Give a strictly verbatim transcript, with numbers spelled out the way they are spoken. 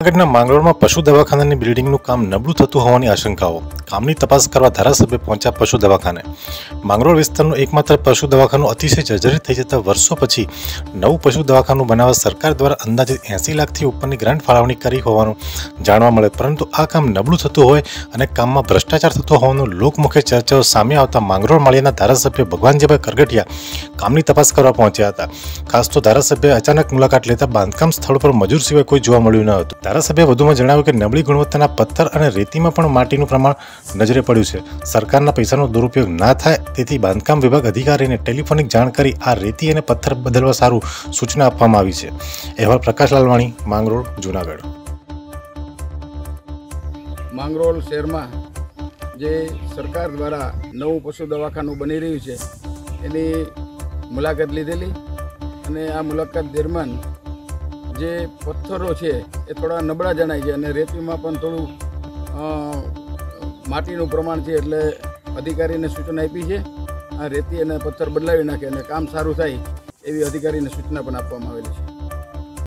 જૂનાગઢના માંગરોળમાં પશુ દવાખાનાની બિલ્ડિંગનું કામ નબળું થતું હોવાની આશંકાઓ. કામની તપાસ કરવા ધારાસભ્ય પહોંચ્યા પશુ દવાખાને. માંગરોળ વિસ્તારનું એકમાત્ર પશુ દવાખાનું અતિશય જર્જરિત થઈ જતા વર્ષો પછી નવું પશુ દવાખાનું બનાવવા સરકાર દ્વારા અંદાજિત એંસી લાખથી ઉપરની ગ્રાન્ટ ફાળવણી કરી હોવાનું જાણવા મળે, પરંતુ આ કામ નબળું થતું હોય અને કામમાં ભ્રષ્ટાચાર થતો હોવાનું લોકમુખે ચર્ચાઓ સામે આવતા માંગરોળ માળિયાના ધારાસભ્ય ભગવાનજીભાઈ કરગઠિયા કામની તપાસ કરવા પહોંચ્યા હતા. ખાસ તો ધારાસભ્યએ અચાનક મુલાકાત લેતા બાંધકામ સ્થળ પર મજૂર સિવાય કોઈ જોવા મળ્યું ન હતું. ધારાસભ્યએ વધુમાં જણાવ્યું કે નબળી ગુણવત્તાના પથ્થર અને રેતીમાં પણ માટીનું પ્રમાણ નજરે પડ્યું છે. સરકારના પૈસાનો દુરુપયોગ ના થાય તેથી બાંધકામ વિભાગ અધિકારીને ટેલિફોનિક જાણ કરી આ રેતી અને પથ્થર બદલવા સારું સૂચના આપવામાં આવી છે. અહેવાલ પ્રકાશ લાલવાણી, માંગરોળ, જૂનાગઢ. માંગરોળ શહેરમાં જે સરકાર દ્વારા નવું પશુ દવાખાનું બની રહ્યું છે એની મુલાકાત લીધેલી અને આ મુલાકાત દરમિયાન જે પથ્થરો છે એ થોડા નબળા જણાય છે અને રેતીમાં પણ થોડું માટીનું પ્રમાણ છે, એટલે અધિકારીને સૂચના આપી છે આ રેતી અને પથ્થર બદલાવી નાખે અને કામ સારું થાય એવી અધિકારીને સૂચના પણ આપવામાં આવેલી છે.